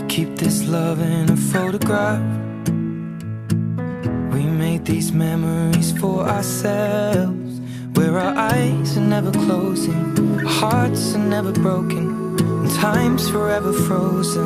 Keep this love in a photograph. We made these memories for ourselves, where our eyes are never closing, our hearts are never broken, and time's forever frozen.